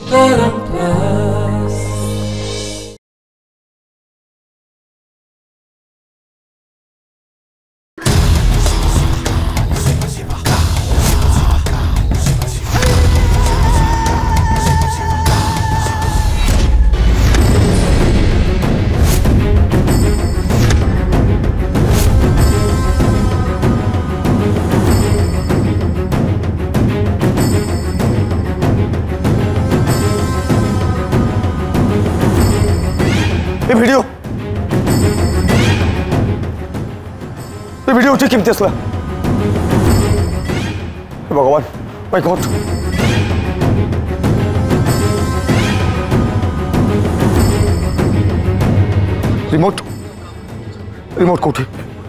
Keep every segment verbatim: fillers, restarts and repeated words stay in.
ये वीडियो ये वीडियो उठे केमती आसला भगवान माय गॉड रिमोट रिमोट कोठी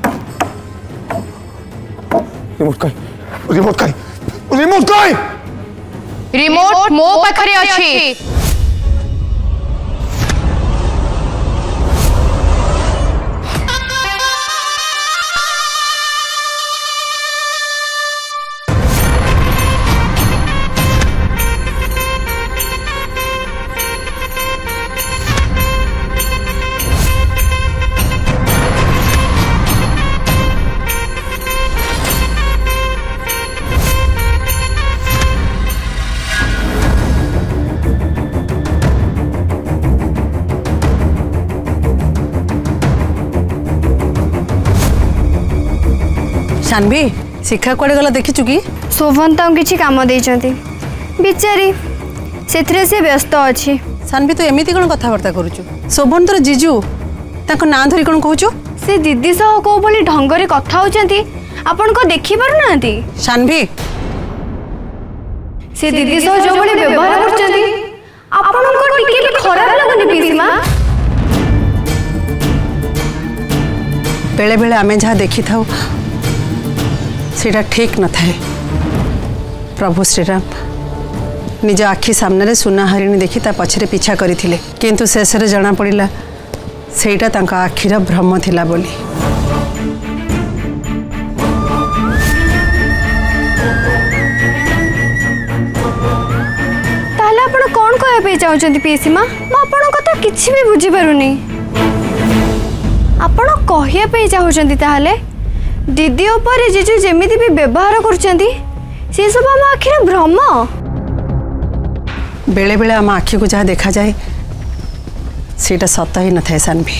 रिमोट काई रिमोट काई रिमोट काई रिमोट मो पाखरे अछि। शानवी शिखा कुआडे गला देखिचु कि शोभन तो किसी काम देइचंती बिचारी सेथरे से व्यस्त अछि। शानवी तो एमिति कोन कथावार्ता करूचु शोभन तोर जीजू ताको ना धरी कोन कहूचु से दीदी सह को बोली ढंगरे कथा होचंती आपन को देखि पारु नांती। शानवी से दीदी सह जो बोली व्यवहार करचंती आपन को टिके भी खराब लागनी पीसीमा। बेले बेले आमे जहाँ देखि थाउ सेटा ठीक न थाए। प्रभु श्रीराम निज आखि सामने सुना हरिणी देखी ता पछरे पीछा करथिले किंतु शेष रे जना पड़िला सेटा तांका आखिर भ्रम थिला बोली। ताले आपण कोन कहबे पे चाहउचंती पीसीमा म आपण कथा किछि भी बुझी पारुनी। आपण कहिया पे चाहउचंती ताले दीदी ऊपर जीजू जेमिति भी व्यवहार करचंती से सब हम आखिर भ्रम। बेले बेले आम आखि को जहाँ देखा जाए सेटा सत ही न थाए। शानवी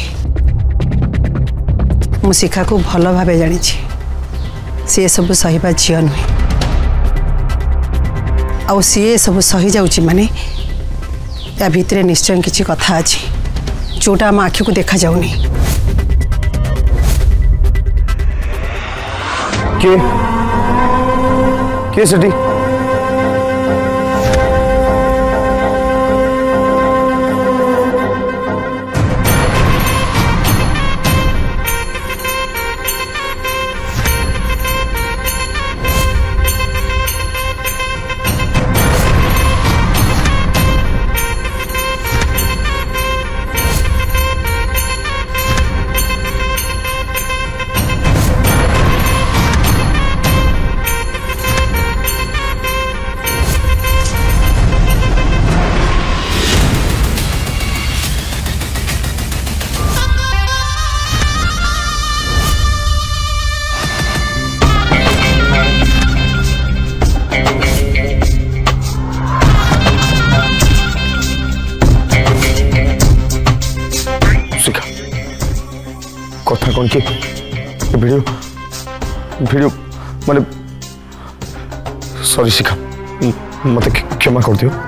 मु शिखा को भल भावे जानी सी सब सहीबा झील नुहे आउ सी सब सही जाउची माने या भितरे निश्चय किसी कथा अच्छी जोटा आम आखि को देखा जाऊनी। के के सेठी कथा कौन के वीडियो वीडियो माने सॉरी शिखा मत क्षमा कर दियो।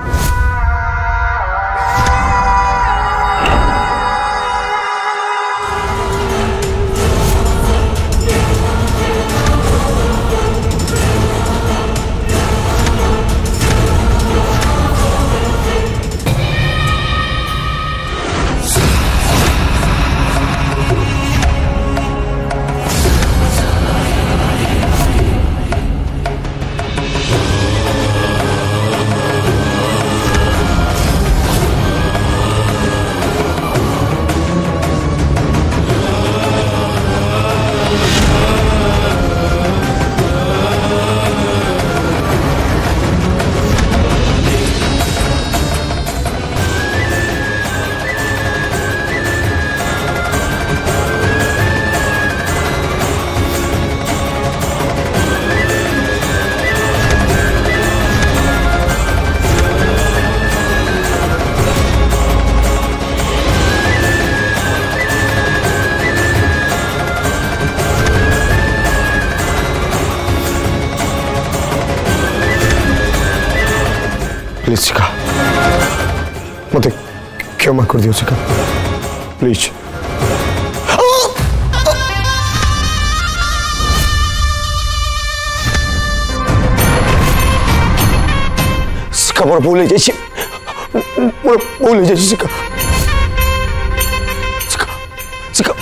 प्लीज शिखा मत क्षमा कर दियो शिखा प्लीज। शिखा मोर भूल हो जाए मोर भूल हो जाए शिखा शिखा शिखा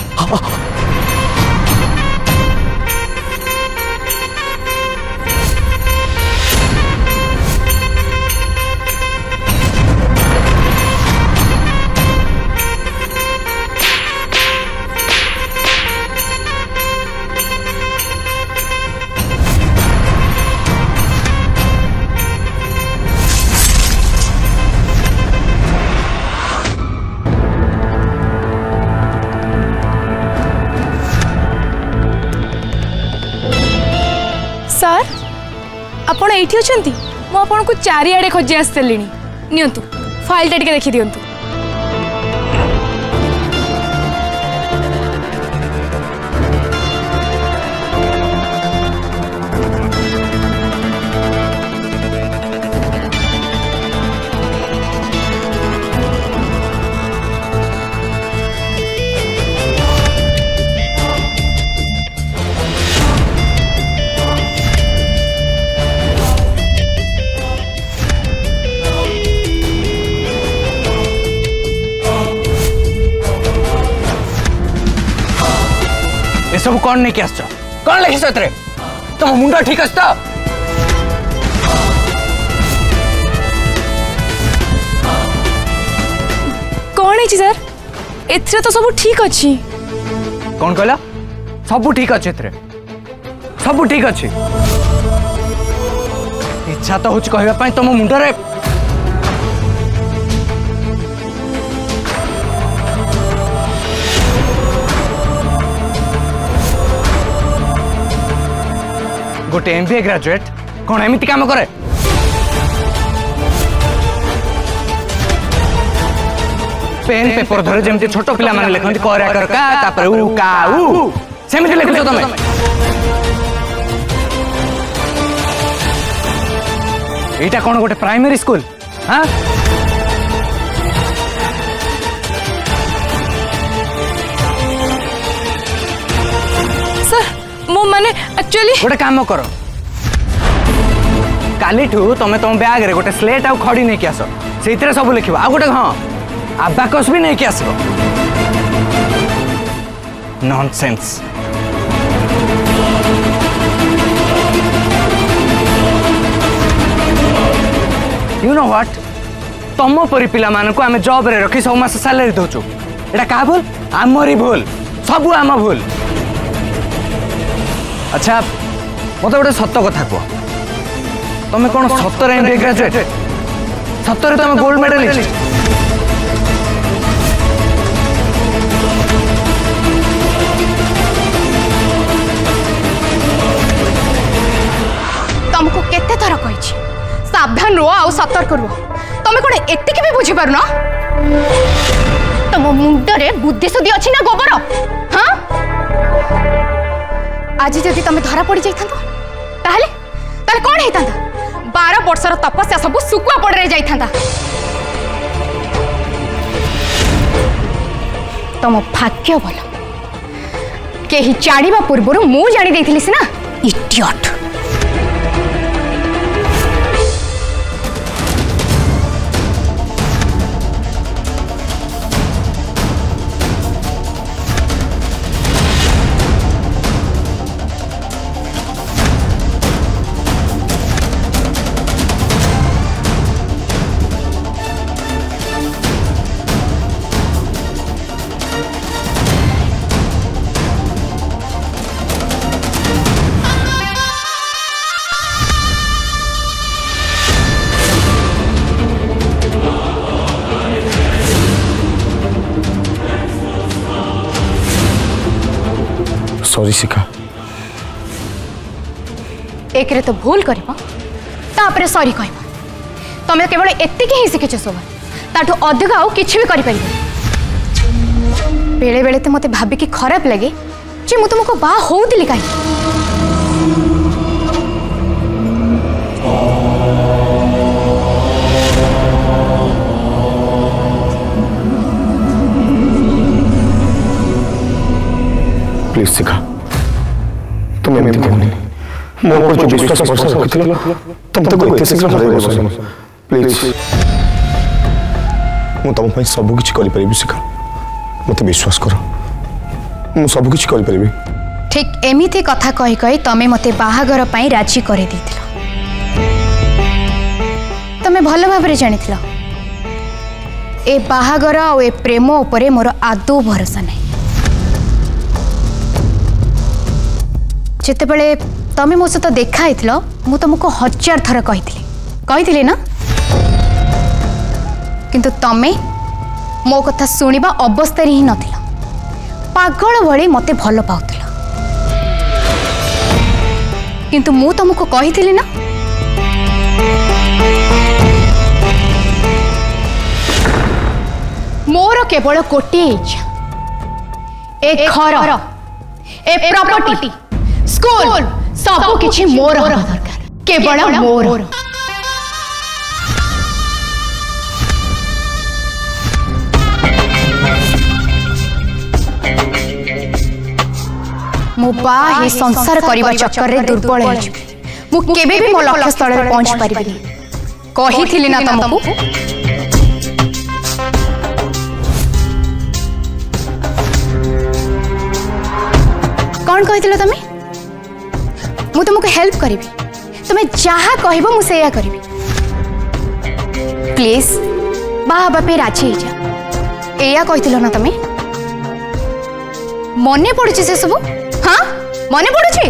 सर आपण एठी अछंती मु आपण को चारिआडे खोजी आसतलिनी नियंतु फाइल टा टिके देखि दियंतु। ये सब कौन नहीं क्या कौन लिखी सतरे तुम मुंडा ठीक है तो कौन है सर एथरे तो सब ठीक अच्छी कौन कहला सब ठीक अच्छे एथरे सब ठीक अच्छे इच्छा तो होच कहबा पई तुम मुंडा रे गोटे एमबीए ग्रेजुएट कौन एमती काम करे पेन पेपर धरे जमती छोट पिला माने लिखंती करे कर का तापर उ का उ सेमिति लिखुछ तमे एटा कोन गोटे प्राइमरी स्कूल हां मो माने एक्चुअली गोटे काम करो काली ठू तुम तुम बैग रे गोटे स्लेट आ खड़ी नहीं आस से सब लिखो आ गोटे हाँ आबाकस भी नहीं आस नॉनसेंस यू नो व्हाट तुम परी पिला मानक आम जॉब रे रखी सब मास सैलरी दौचु एटा का भूल आमरी भूल सब आम भूल। अच्छा मत गोटे सत कथा कह तुम कौन सतर एमबीए ग्रेजुएट सतर तुम गोल्ड मेडलिस्ट तुमको केते थर कहि सावधान रो आ सतर्क रो तुम कौन एतिक भी बुझी पार ना तुम मुंडरे बुद्धि सुद्धि अच्छी ना गोबर हाँ आज जदि तुम धरा पड़ जाता ताहले ताहले कौन होता बारह वर्षर तपस्या सब सुकुआ पड़े जाता तुम भाग्य भल कहीं जाना पूर्व मु जानी देती सीना इडियट। सॉरी शिखा एक रे तो भूल करबो तापरे सॉरी कहबो तमे केवल एतिके ही शिखिछ सोबा ताठो अधिक आउ किछि भी करि परिबो बेले बेले तो मते भाबी कि खराब लगे जे मु तुमको बा होउतिली काई प्लीज शिखा तुम एमती कहनी मो ऊपर जो विश्वास भरोसा रखिथिल तुम तक एते शीघ्र हराई बसनो प्लीज मु तुम पई सब किछ करि परिबि शिखा मते विश्वास करो मु सब किछ करि परिबि ठीक एमिति कथा कहि कहि तमे मते बाहागर पई राजी करे दिथिल तमे भलो भाबरे जानिथिल ए बाहागर आ ए प्रेम उपरे मोर आदौ भरोसा नहीं जिते बड़े तमे मो सहित देखा मु तुमको हजार थर कही ना किंतु तमे मो कथा शुणा अवस्था ही नथिला पागल भली मते भल पाउथिला किंतु मु तुमको कही ना मोर केवल गोटे इच्छा ए घर ए प्रॉपर्टी स्कूल सब किछि मोर दरकार केवल मोर मु बा हे संसार करबा चक्कर रे दुर्बल हो जिबी मु केबे भी मो लक्ष्य स्थल रे पहुंच परिबी कहिथिली ना तुमको कौन कहिथिलो तमे मु तुमको हेल्प करिबी तुमे जहा कहबो मु सेया करिबी प्लीज बाहा बापे राजी जा एया कहिथिलो ना तमे मने पड़ुछि से सब हाँ मने पड़ुछि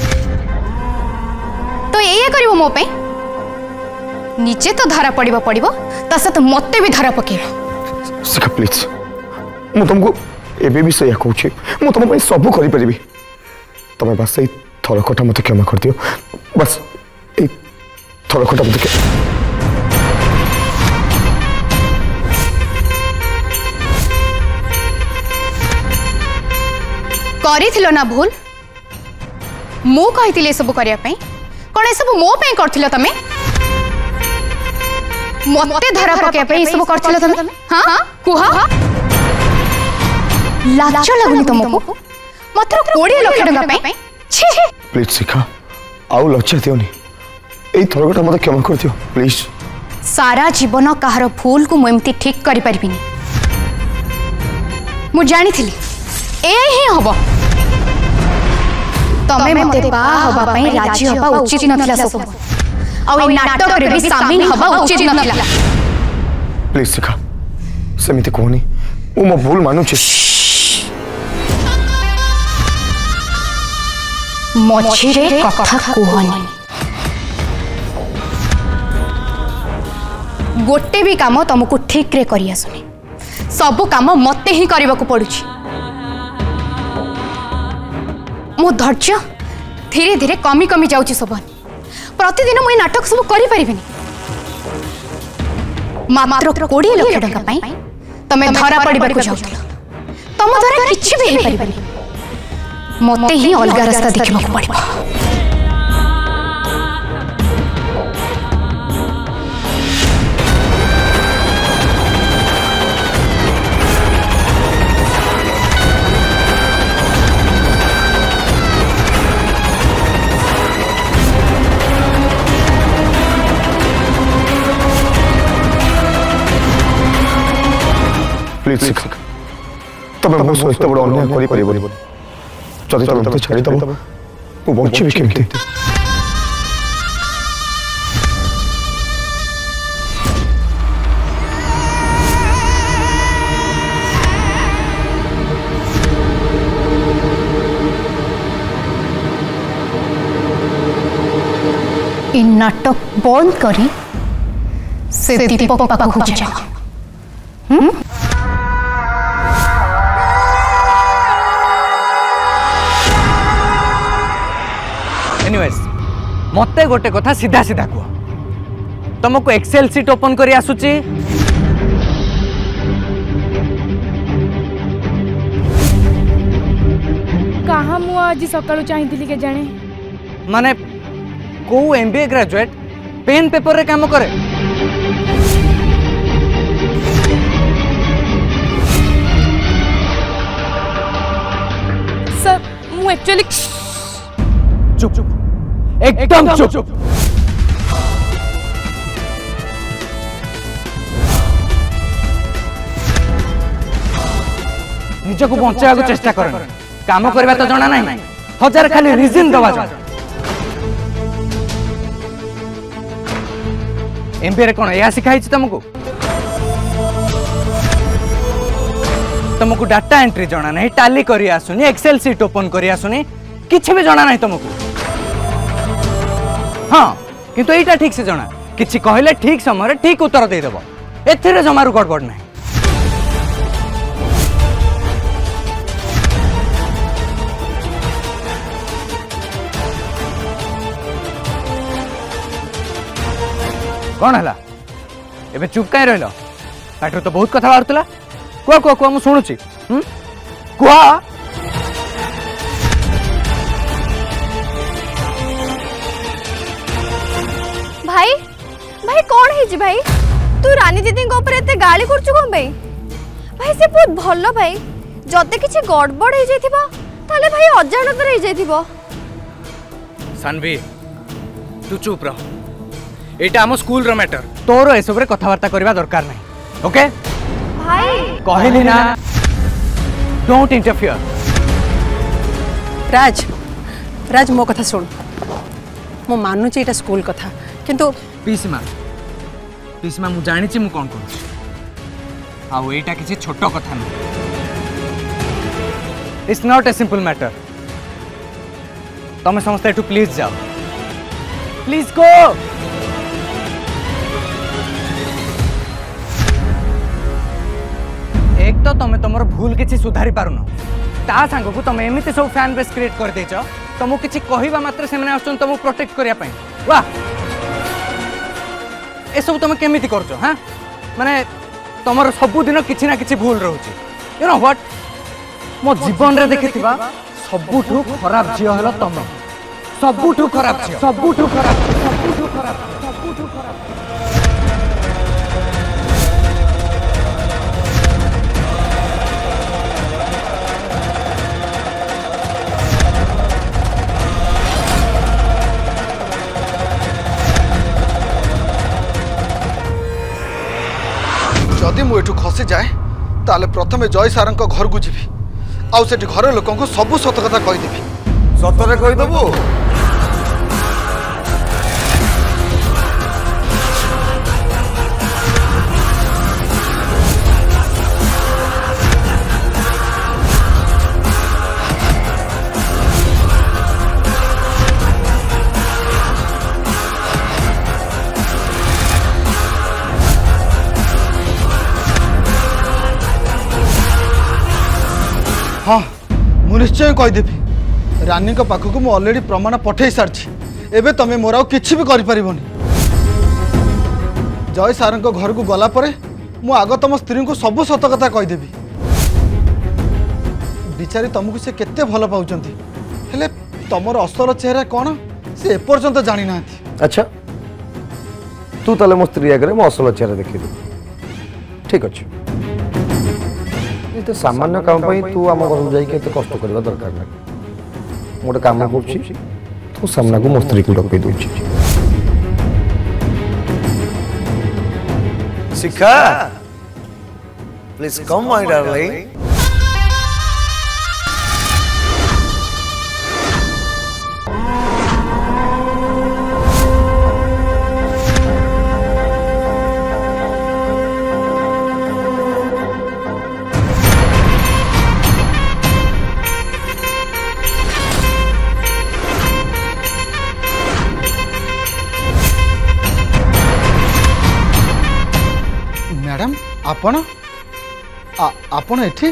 तो एया करिवो मो पे नीचे तो धरा पड़िबो पड़िबो ता सत मते भी धरा पकेबो शिखा प्लीज मु तुमको एबे भी सेया कहूछि मु तुम पे सब करि परिबी तमे बस ए थरकटा मते क्षमा कर दियो बस ए थरकटा मते करिथिलो ना भूल मु कहिथिले सब करिया पई कोन ए सब मो पई करथिलो तमे मते धरा पके पई सब करथिलो तमे हां कुहा लाज लागुनी तुमको मात्र बीस लाख टका पई छी प्लीज शिखा आउ लज्जा दियोनी ए थरकटा मते क्षमा कर दियो प्लीज सारा जीवन कहार भूल को मुमती ठीक करि परबिनी मु जानिथिली ए ही हबो तमे मते बा हबा पई राजी हबा उचित नथिला सब आ ए नाटक रे भी शामिल हबा उचित नथिला प्लीज शिखा सेमिति कोनी ओ मो भूल मानु छी मछिरे कथा कहनी गोटे भी काम तुमको ठीक रे करी आसुनी सब काम मते ही करबा को पड़ुछि मो धैर्य धीरे धीरे कमी कमी जाउछि सबन प्रतिदिन मु नाटक सब करि परिबिनी मात्र बीस लाख टका पई तमे धरा पड़िबा को जाउथला तम द्वारा किछि भी हे परिबनी मते ही अलग रास्ता देखबा को पड़िबा प्लीज शिखा तमे मो सहित बड़ अन्याय करि परिबो जदि तमे मते छाड़ी दबो मु बंची भी केमते इन नाटक बंद करी से दीपक पाखु जा हम एनीवेज मते गोटे कथा सीधा सीधा कह तुमको एक्सेल सीट ओपन करी आसुची कहाँ मु आज सकाळु चाहिथिली के जाने माने को एमबीए ग्रेजुएट पेन पेपर रे काम करे सर कहली चुप चुप एकदम चुप। निजको बचाया चेष्टा कर, काम करवा तो जना नहीं, हजार खाली रिजन दवा जा। एमबीए रे कोन या सिखाई छी तुमको? तुमको डाटा एंट्री जना नहीं, टैली करी आसुनी, एक्सेल सीट ओपन करी आसुनी, किछ भी जना नहीं तुमको। हाँ किंतु एटा ठीक से जना, किछि कहले ठीक समय ठीक उत्तर दे देबो, एथिरे जमारू गड़बड़ नहीं। कौन है एबे चुप कहीं रहिल? पाठर तो बहुत कथा बाहर कुआ कुआ कुआ, मुझे शुणुची कुआ। भाई भाई कौन है भाई? तू रानी दीदी ऊपर गाली करछु कोन भाई? भाई से बहुत भलो भाई, जदे किछि गड़बड़ हो जाइथिबो ताले भाई अजाणत रहि जाइथिबो। सानवी तू चुप रह, एटा हम स्कूल रो मैटर, तोरो ए सब रे कथावार्ता करबा दरकार नहीं। ओके भाई कहली ना, डोंट इंटरफियर। राज राज मो कथा सुन, मो मानु छी एटा स्कूल कथा, किंतु पीसीमा पीसीमा मु जानि छी मु कोन कोन आ एटा किछि छोटो कथा नहीं। It's not a simple matter. तमे समस्त एटू प्लीज जाओ, प्लीज गो। एक तो तुम तुम भूल किसी सुधारी पारुन, ता सांग को तुम एमती सब फैन बेस क्रिएट कर देछ, तुमको किसी कहवा मात्र से आसन तुमको प्रोटेक्ट करने पे। वाह ए सब तुम केमिति करछ? हाँ माने तुमर सबुदिन किसी ना किसी भूल रोचे। यू नो व्हाट, मो जीवन रे देखिथिबा सबुठु खराब झियो हलो तुम, सबुठु खराब झियो, सबुठु खराब, सबुठु खराब, सबुठु खराब। जदि मु एठू खसी जाए ताले प्रथमे जय सार घर को जीवी, आउ से घर लोक सबू सत कथा कहीदेवी। सतरे कहीदेबू? हाँ मु निश्चय कहीदेवी। रानी पाखक मु ऑलरेडी प्रमाण पठे सारी, एबे तमे मोर किछि भी करि परिबोनी। जय सार घर को गला परे मु आग तम स्त्री को सबू सत कथा कहीदेवी। बिचारी तुमको से केते भल पाउचंती, हेले तमर असल चेहरा कौन से एपर्यंत जानी ना। अच्छा तू ताले मो स्त्री आगे मो असल चेहरा देखी दे, ठीक अच्छे। तो सामान्य काम तू आम घर जाइए कष्ट करवा दरकार ना। गोटे काम कर तू सामना को मो स्त्री को डकई दौ। Shikha please come my darling. Madam आपण आपण एठी?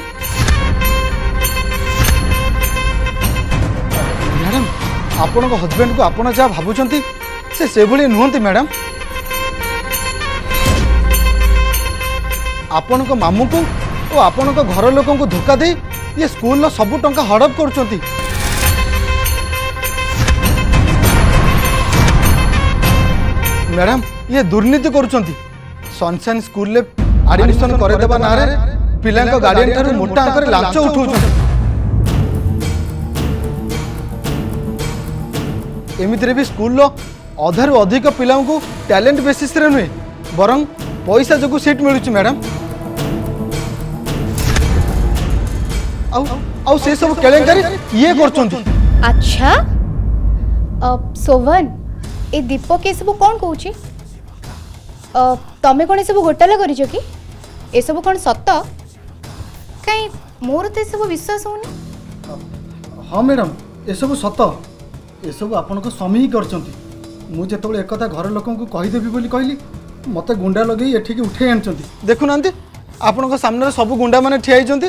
मैडम आपण को हस्बैंड को आपण जा भाबुचंती से से भली नुहंती मैडम। आपण को मामू को और आपण को घर लोक को धोखा दे ये स्कूल सबू टंका हड़प करचंती। मैडम ये दुर्नीति करचंती। सनशाइन स्कूल एडमिशन करे देबा नारे पिला गार्डियन ठारू मोटा अंकर लांच उठाउछन। एमितिरे भी स्कूल अधारू अधिक पिला टैलेंट बेसिस रे नुहे बरं पैसा जो सीट मिलूँ मैडम आउ आउ से सब केलेंकारी ये करछंती। अच्छा सोवन ए दीपक ये सब कौन कहूची तमें कौन सब घोटाला करिछ कि ए सब कौन सत कहीं मोर तो सब विश्वास होनी। हाँ मैडम ये सब सत ये सब आपण को स्वामी ही करछंती। मु जेतबे एक कथा घर लोक को कहि देबी बोली कहली मते गुंडा लगे एठी के उठे आनछंती। देखु नांती आपण को सामने सब गुंडा माने ठिया हिचंती।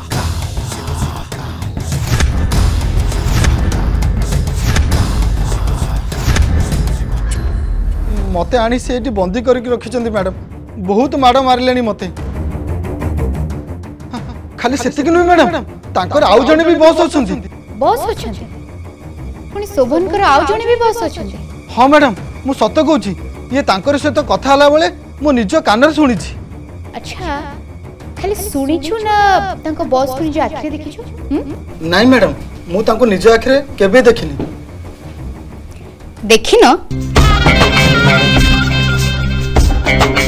मते आनी से एटी बंदी करके रखिचंती मैडम बहुत माड़ मारलेनी मते। खाली सेतिक नुहे मैडम तांकर आउ जने भी बॉस अछंती। बॉस अछंती पुनी शोभन कर आउ जने भी बॉस अछंती। हाँ मैडम मु सत कहूची ये तांकर सहित कथा हला बेले मो निज कानर सुनिछि। अच्छा खाली सुनिछु ना तांको बॉस को निज आखिरे देखिछु? नहीं मैडम मु तांको निज आखिरे केबे देखिनी। देखिनो